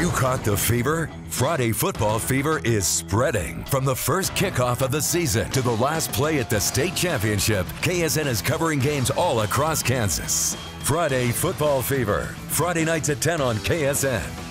you caught the fever? Friday football fever is spreading. From the first kickoff of the season to the last play at the state championship, KSN is covering games all across Kansas. Friday football fever, Friday nights at 10 on KSN.